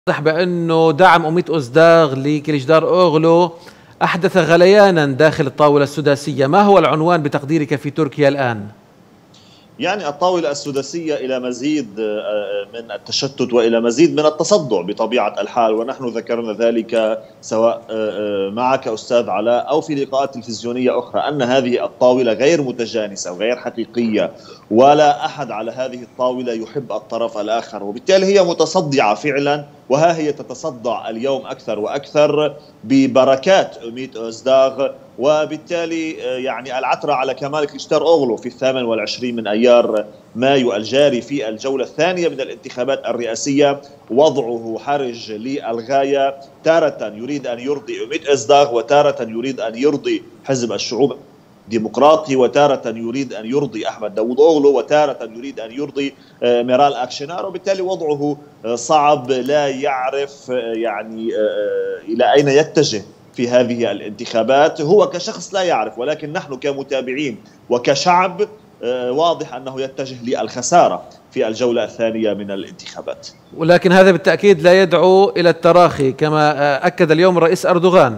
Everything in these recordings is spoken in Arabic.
واضح بأنه دعم أميت أوزداغ لكليجدار أوغلو أحدث غليانا داخل الطاولة السداسية. ما هو العنوان بتقديرك في تركيا الآن؟ يعني الطاولة السداسية إلى مزيد من التشتت وإلى مزيد من التصدع بطبيعة الحال، ونحن ذكرنا ذلك سواء معك أستاذ علاء أو في لقاءات تلفزيونية أخرى أن هذه الطاولة غير متجانسة وغير حقيقية، ولا أحد على هذه الطاولة يحب الطرف الآخر، وبالتالي هي متصدعة فعلا. وها هي تتصدع اليوم أكثر وأكثر ببركات أميت أوزداغ، وبالتالي يعني العثرة على كمال كليجدار أوغلو في 28 من أيار مايو الجاري في الجولة الثانية من الانتخابات الرئاسية وضعه حرج للغاية. تارة يريد أن يرضي أميت أوزداغ، وتارة يريد أن يرضي حزب الشعوب ديمقراطي، وتارة يريد أن يرضي أحمد داوود أوغلو، وتارة يريد أن يرضي ميرال أكشنار، وبالتالي وضعه صعب، لا يعرف يعني إلى أين يتجه في هذه الانتخابات. هو كشخص لا يعرف، ولكن نحن كمتابعين وكشعب واضح أنه يتجه للخسارة في الجولة الثانية من الانتخابات. ولكن هذا بالتأكيد لا يدعو إلى التراخي كما أكد اليوم الرئيس أردوغان.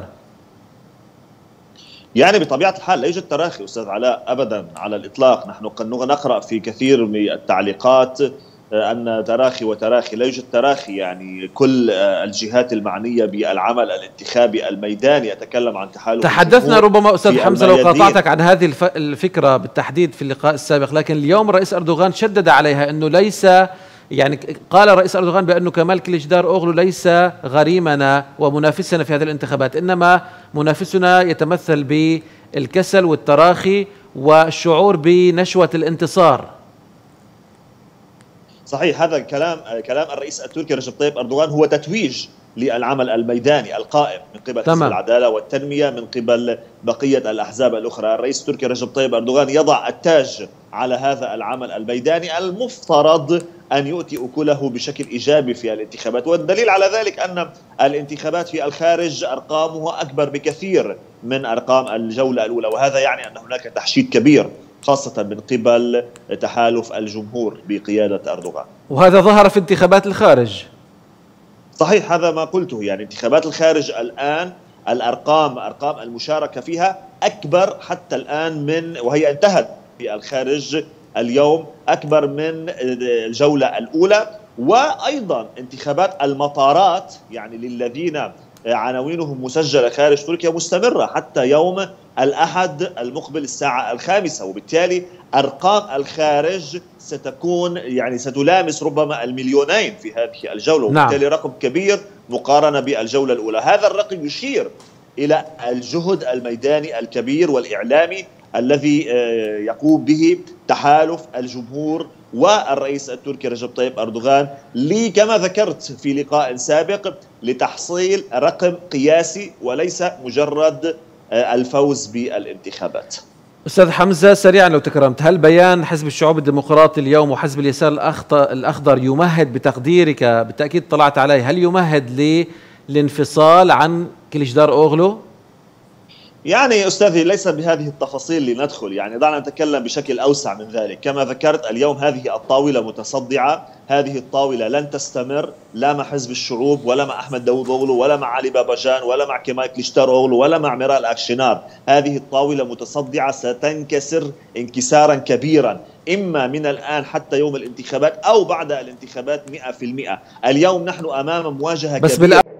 يعني بطبيعة الحال لا يوجد تراخي أستاذ علاء أبدا على الإطلاق. نحن قد نقرأ في كثير من التعليقات أن تراخي وتراخي، لا يوجد تراخي. يعني كل الجهات المعنية بالعمل الانتخابي الميداني يتكلم عن تحالف. تحدثنا ربما أستاذ حمزة لو قاطعتك عن هذه الفكرة بالتحديد في اللقاء السابق، لكن اليوم الرئيس أردوغان شدد عليها أنه ليس، يعني قال الرئيس أردوغان بأنه كمال كليجدار أوغلو ليس غريمنا ومنافسنا في هذه الانتخابات، إنما منافسنا يتمثل بالكسل والتراخي والشعور بنشوة الانتصار. صحيح، هذا كلام الرئيس التركي رجب طيب أردوغان هو تتويج للعمل الميداني القائم من قبل حزب العدالة والتنمية من قبل بقية الأحزاب الأخرى. الرئيس التركي رجب طيب أردوغان يضع التاج على هذا العمل الميداني المفترض أن يؤتي أكله بشكل إيجابي في الانتخابات، والدليل على ذلك أن الانتخابات في الخارج أرقامها أكبر بكثير من أرقام الجولة الأولى، وهذا يعني أن هناك تحشيد كبير خاصة من قبل تحالف الجمهور بقيادة أردوغان. وهذا ظهر في انتخابات الخارج. صحيح، هذا ما قلته. يعني انتخابات الخارج الآن أرقام المشاركة فيها أكبر حتى الآن وهي انتهت في الخارج اليوم أكبر من الجولة الأولى. وأيضا انتخابات المطارات يعني للذين عناوينهم مسجلة خارج تركيا مستمرة حتى يوم الأحد المقبل الساعة 5، وبالتالي أرقام الخارج ستكون يعني ستلامس ربما 2,000,000 في هذه الجولة، وبالتالي رقم كبير مقارنة بالجولة الأولى. هذا الرقم يشير إلى الجهد الميداني الكبير والإعلامي الذي يقوم به تحالف الجمهور والرئيس التركي رجب طيب أردوغان كما ذكرت في لقاء سابق لتحصيل رقم قياسي وليس مجرد الفوز بالانتخابات. أستاذ حمزة سريعا لو تكرمت، هل بيان حزب الشعوب الديمقراطي اليوم وحزب اليسار الأخضر يمهد بتقديرك، بالتأكيد طلعت عليه، هل يمهد للانفصال عن كليجدار أوغلو؟ يعني أستاذي ليس بهذه التفاصيل لندخل، يعني دعنا نتكلم بشكل أوسع من ذلك. كما ذكرت اليوم هذه الطاولة متصدعة، هذه الطاولة لن تستمر لا مع حزب الشعوب ولا مع أحمد داوود أوغلو ولا مع علي باباجان ولا مع كمال كليجدار أوغلو ولا مع ميرال أكشنار. هذه الطاولة متصدعة ستنكسر انكسارا كبيرا، إما من الآن حتى يوم الانتخابات أو بعد الانتخابات 100%. اليوم نحن أمام مواجهة كبيرة.